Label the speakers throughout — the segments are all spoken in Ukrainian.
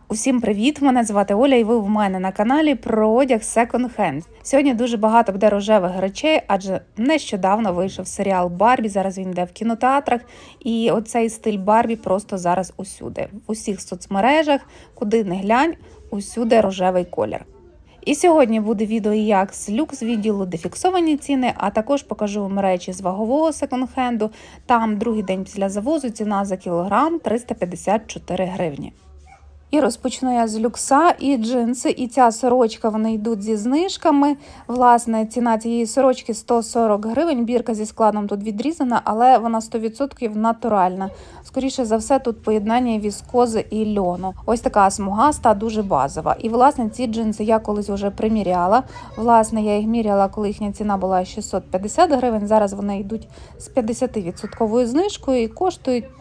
Speaker 1: Усім привіт! Мене звати Оля і ви в мене на каналі про одяг секонд-хенд. Сьогодні дуже багато буде рожевих речей, адже нещодавно вийшов серіал Барбі, зараз він йде в кінотеатрах. І оцей стиль Барбі просто зараз усюди. В усіх соцмережах, куди не глянь, усюди рожевий колір. І сьогодні буде відео як з люкс-відділу, де фіксовані ціни, а також покажу вам речі з вагового секонд-хенду. Там другий день після завозу, ціна за кілограм 354 гривні. І розпочну я з люкса, і джинси, і ця сорочка, вони йдуть зі знижками. Власне, ціна цієї сорочки 140 гривень, бірка зі складом тут відрізана, але вона 100% натуральна. Скоріше за все, тут поєднання віскози і льону. Ось така смугаста, дуже базова. І, власне, ці джинси я колись вже приміряла. Власне, я їх міряла, коли їхня ціна була 650 гривень. Зараз вони йдуть з 50% знижкою і коштують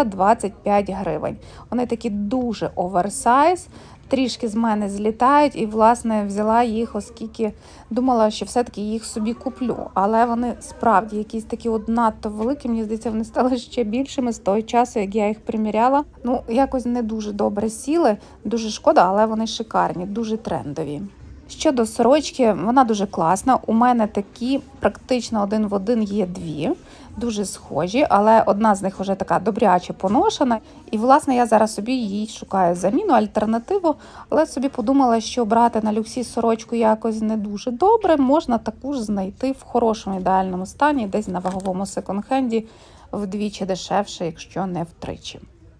Speaker 1: 325 гривень. Вони такі дуже оверсайз, трішки з мене злітають і, власне, взяла їх, оскільки думала, що все-таки їх собі куплю. Але вони справді якісь такі от надто великі, мені здається, вони стали ще більшими з того часу, як я їх приміряла. Ну, якось не дуже добре сіли, дуже шкода, але вони шикарні, дуже трендові. Щодо сорочки, вона дуже класна. У мене такі практично один в один є дві, дуже схожі, але одна з них вже така добряче поношена. І, власне, я зараз собі їй шукаю заміну, альтернативу, але собі подумала, що брати на люксі сорочку якось не дуже добре, можна таку ж знайти в хорошому ідеальному стані, десь на ваговому секонд-хенді, вдвічі дешевше, якщо не втричі.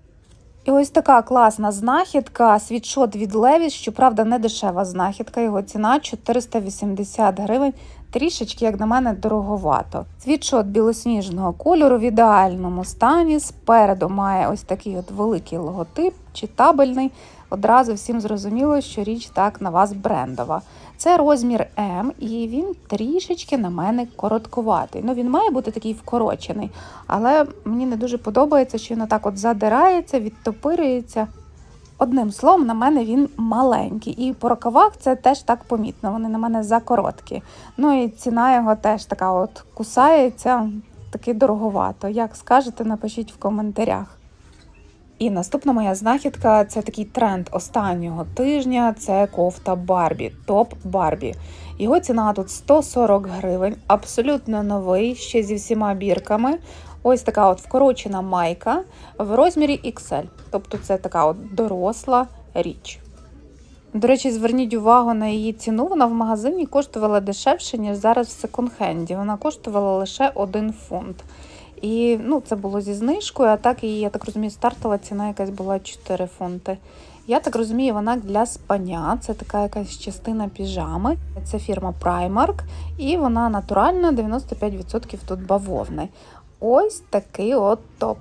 Speaker 1: І ось така класна знахідка, світшот від Levi's, щоправда, не дешева знахідка, його ціна 480 гривень, трішечки, як на мене, дороговато. Світшот білосніжного кольору в ідеальному стані, спереду має ось такий от великий логотип, читабельний, одразу всім зрозуміло, що річ так на вас брендова. Це розмір М, і він трішечки на мене коротковатий. Ну, він має бути такий вкорочений, але мені не дуже подобається, що він отак от задирається, відтопирюється. Одним словом, на мене він маленький. І по рукавах це теж так помітно, вони на мене закороткі. Ну і ціна його теж така от кусається, таки дороговато. Як скажете, напишіть в коментарях. І наступна моя знахідка – це такий тренд останнього тижня, це кофта Барбі, топ Барбі. Його ціна тут 140 гривень, абсолютно новий, ще зі всіма бірками. Ось така от вкорочена майка в розмірі XL, тобто це така от доросла річ. До речі, зверніть увагу на її ціну, вона в магазині коштувала дешевше, ніж зараз в секонд-хенді, вона коштувала лише 1 фунт. І це було зі знижкою, а так її, я так розумію, стартова ціна якась була 4 фунти. Я так розумію, вона для спання, це така якась частина піжами. Це фірма Primark, і вона натуральна, 95% тут бавовни. Ось такий от топ.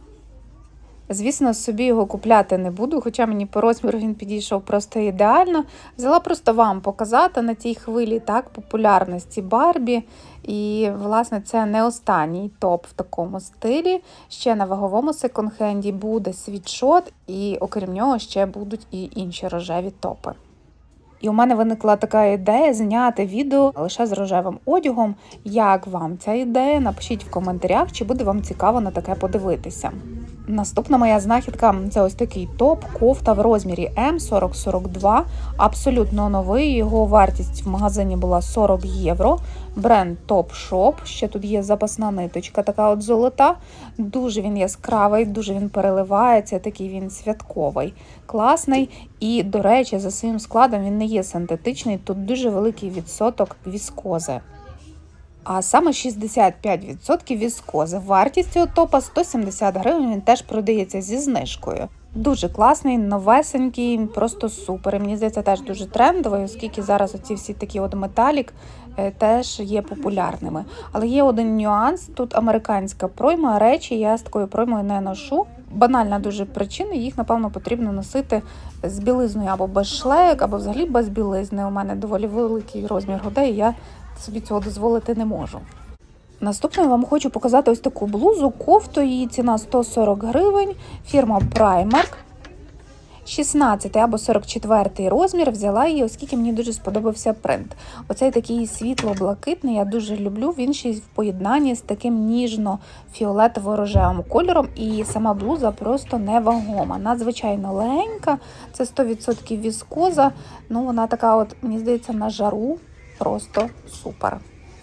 Speaker 1: Звісно, собі його купляти не буду, хоча мені по розміру він підійшов просто ідеально. Взяла просто вам показати на цій хвилі так популярності Барбі. І, власне, це не останній топ в такому стилі. Ще на ваговому секонд-хенді буде світшот, і окрім нього ще будуть і інші рожеві топи. І у мене виникла така ідея зняти відео лише з рожевим одягом. Як вам ця ідея? Напишіть в коментарях, чи буде вам цікаво на таке подивитися. Наступна моя знахідка – це ось такий топ, кофта в розмірі М 40-42, абсолютно новий, його вартість в магазині була 40 євро, бренд Topshop, ще тут є запасна ниточка, така от золота, дуже він яскравий, дуже він переливається, такий він святковий, класний і, до речі, за своїм складом він не є синтетичний, тут дуже великий відсоток віскози. А саме 65% віскози. Вартість цього топа 170 гривень, він теж продається зі знижкою. Дуже класний, новесенький, просто супер. І мені здається, теж дуже трендовий, оскільки зараз оці всі такі от металік теж є популярними. Але є один нюанс, тут американська пройма, речі я з такою проймою не ношу. Банальна дуже причина, їх, напевно, потрібно носити з білизною або без шлейок, або взагалі без білизни. У мене доволі великий розмір грудей, і я собі цього дозволити не можу. Наступною вам хочу показати ось таку блузу, кофту, її ціна 140 гривень, фірма Primark. 16 або 44 розмір, взяла її, оскільки мені дуже сподобався принт. Оцей такий світло-блакитний, я дуже люблю, він ще й в поєднанні з таким ніжно-фіолетово-рожевим кольором, і сама блуза просто невагома, надзвичайно легенька, це 100% віскоза, ну вона така от, мені здається, на жару просто супер.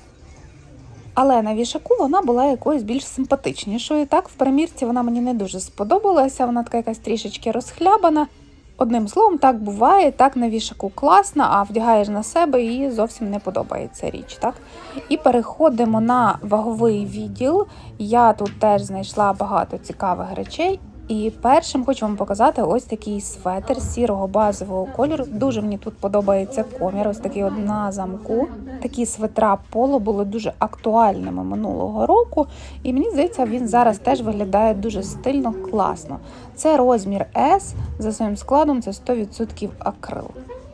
Speaker 1: Але на вішаку вона була якоюсь більш симпатичнішою. Так, в примірці вона мені не дуже сподобалася, вона така якась трішечки розхлябана. Одним словом, так буває, так на вішаку класно, а вдягаєш на себе і зовсім не подобається річ. Так? І переходимо на ваговий відділ. Я тут теж знайшла багато цікавих речей. І першим хочу вам показати ось такий светр сірого базового кольору. Дуже мені тут подобається комір, ось такий от на замку. Такі светра поло були дуже актуальними минулого року. І мені здається, він зараз теж виглядає дуже стильно, класно. Це розмір S, за своїм складом це 100% акрил.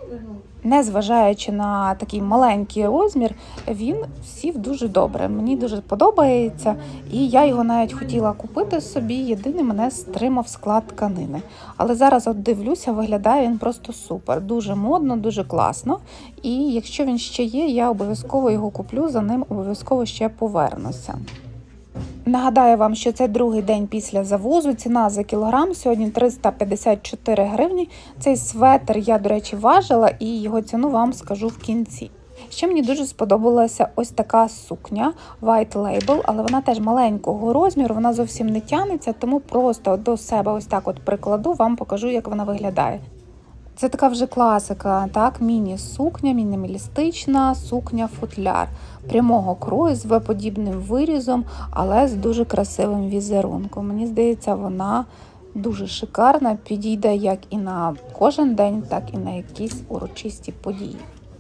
Speaker 1: Незважаючи на такий маленький розмір, він сів дуже добре. Мені дуже подобається, і я його навіть хотіла купити собі, єдине мене стримав склад тканини. Але зараз от дивлюся, виглядає він просто супер, дуже модно, дуже класно. І якщо він ще є, я обов'язково його куплю, за ним обов'язково ще повернуся. Нагадаю вам, що це другий день після завозу, ціна за кілограм сьогодні 354 гривні. Цей светр я, до речі, важила і його ціну вам скажу в кінці. Ще мені дуже сподобалася ось така сукня White Label, але вона теж маленького розміру, вона зовсім не тягнеться, тому просто до себе ось так от прикладу, вам покажу, як вона виглядає. Це така вже класика, так, міні-сукня, мінімалістична сукня-футляр. Прямого крою з V-подібним вирізом, але з дуже красивим візерунком. Мені здається, вона дуже шикарна, підійде як і на кожен день, так і на якісь урочисті події.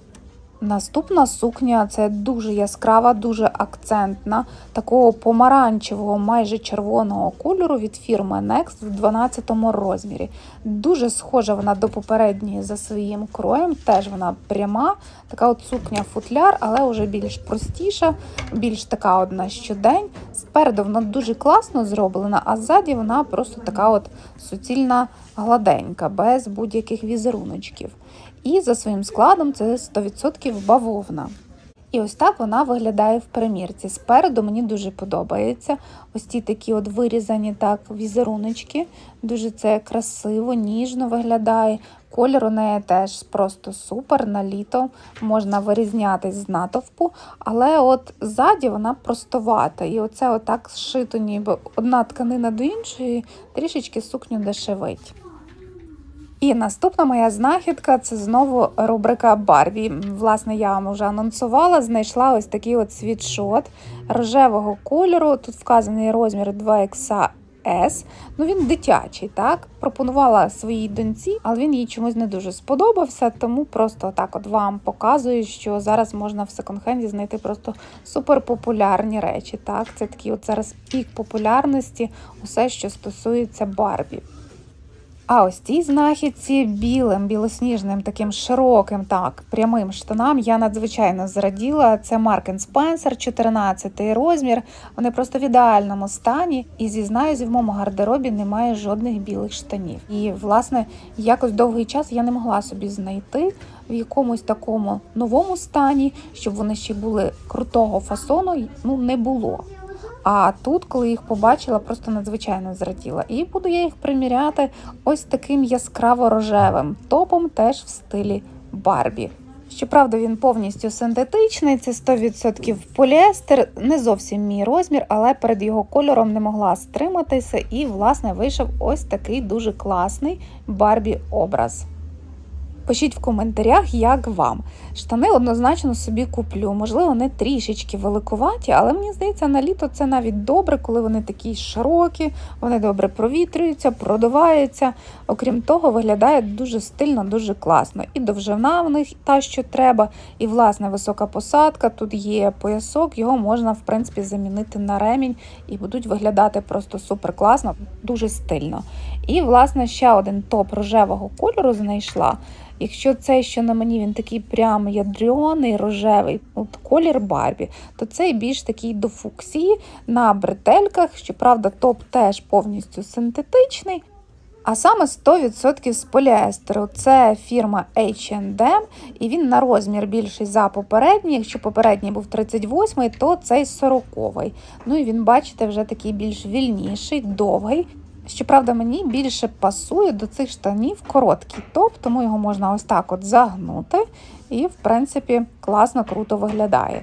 Speaker 1: Наступна сукня – це дуже яскрава, дуже акцентна, такого помаранчевого, майже червоного кольору від фірми Next в 12 розмірі. Дуже схожа вона до попередньої за своїм кроєм, теж вона пряма, така от сукня-футляр, але вже більш простіша, більш така от на щодень. Спереду вона дуже класно зроблена, а ззаді вона просто така от суцільна, гладенька, без будь-яких візеруночків. І за своїм складом це 100% бавовна. І ось так вона виглядає в примірці. Спереду мені дуже подобається. Ось ці такі от вирізані так візеруночки. Дуже це красиво, ніжно виглядає. Колір у неї теж просто супер, на літо. Можна вирізнятись з натовпу. Але от ззаді вона простовата. І оце отак зшито ніби одна тканина до іншої, трішечки сукню дешевить. І наступна моя знахідка – це знову рубрика Барбі. Власне, я вам вже анонсувала, знайшла ось такий от світшот рожевого кольору. Тут вказаний розмір 2XS. Ну, він дитячий, так? Пропонувала своїй доньці, але він їй чомусь не дуже сподобався, тому просто так от вам показую, що зараз можна в секонд-хенді знайти просто суперпопулярні речі, так? Це такий от зараз пік популярності, усе, що стосується Барбі. А ось цій знахідці білим, білосніжним, таким широким, так, прямим штанам я надзвичайно зраділа. Це Marks & Spencer, 14 розмір. Вони просто в ідеальному стані. І зізнаюсь, в моєму гардеробі немає жодних білих штанів. І, власне, якось довгий час я не могла собі знайти в якомусь такому новому стані, щоб вони ще були крутого фасону, ну, не було. А тут, коли їх побачила, просто надзвичайно зраділа. І буду я їх приміряти ось таким яскраво-рожевим топом, теж в стилі Барбі. Щоправда, він повністю синтетичний, це 100% поліестер, не зовсім мій розмір, але перед його кольором не могла стриматися і, власне, вийшов ось такий дуже класний Барбі-образ. Пишіть в коментарях, як вам. Штани однозначно собі куплю. Можливо, вони трішечки великуваті, але мені здається, на літо це навіть добре, коли вони такі широкі, вони добре провітрюються, продуваються. Окрім того, виглядає дуже стильно, дуже класно. І довжина в них та, що треба, і, власне, висока посадка. Тут є поясок, його можна, в принципі, замінити на ремінь і будуть виглядати просто супер класно, дуже стильно. І, власне, ще один топ рожевого кольору знайшла. Якщо цей, що на мені, він такий прям ядрений, рожевий, от колір Барбі, то цей більш такий до фуксії, на бретельках. Щоправда, топ теж повністю синтетичний, А саме 100% з поліестеру. Це фірма H&M, і він на розмір більший за попередній. Якщо попередній був 38-й, то цей 40-й. Ну і він, бачите, вже такий більш вільніший, довгий. Щоправда, мені більше пасує до цих штанів короткий топ, тому його можна ось так от загнути і, в принципі, класно, круто виглядає.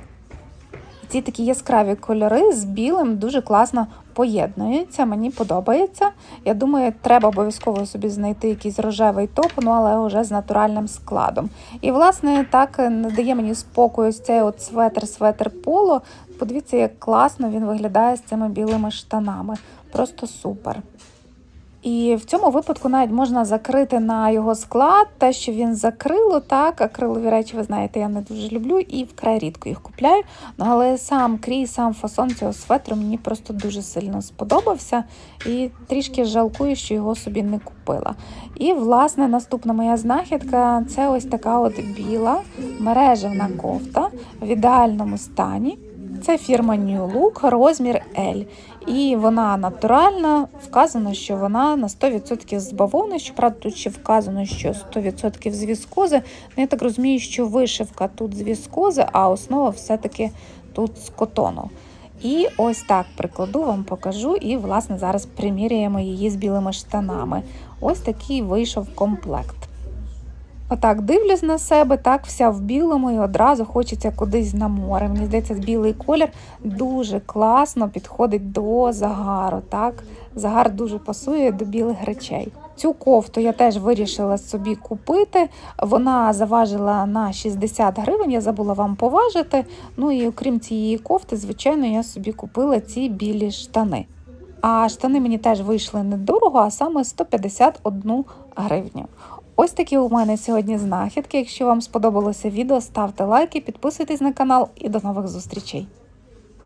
Speaker 1: Ці такі яскраві кольори з білим дуже класно поєднуються, мені подобається. Я думаю, треба обов'язково собі знайти якийсь рожевий топ, ну але вже з натуральним складом. І, власне, так не дає мені спокою ось цей от светр поло. Подивіться, як класно він виглядає з цими білими штанами. Просто супер. І в цьому випадку навіть можна закрити на його склад те, що він з акрилу, так, акрилові речі, ви знаєте, я не дуже люблю і вкрай рідко їх купляю, але сам крій, сам фасон цього светру мені просто дуже сильно сподобався і трішки жалкую, що його собі не купила. І, власне, наступна моя знахідка – це ось така от біла мережевна кофта в ідеальному стані. Це фірма New Look, розмір L. І вона натуральна, вказано, що вона на 100% з бавовни, щоправда, тут ще вказано, що 100% з віскози. Я так розумію, що вишивка тут з віскози, а основа все-таки тут з котону. І ось так прикладу, вам покажу, і, власне, зараз приміряємо її з білими штанами. Ось такий вийшов комплект. Отак дивлюсь на себе, так вся в білому і одразу хочеться кудись на море. Мені здається, білий колір дуже класно підходить до загару. Так? Загар дуже пасує до білих речей. Цю кофту я теж вирішила собі купити. Вона заважила на 60 гривень, я забула вам поважити. Ну і окрім цієї кофти, звичайно, я собі купила ці білі штани. А штани мені теж вийшли недорого, а саме 151 гривню. Ось такі у мене сьогодні знахідки. Якщо вам сподобалося відео, ставте лайки, підписуйтесь на канал і до нових зустрічей.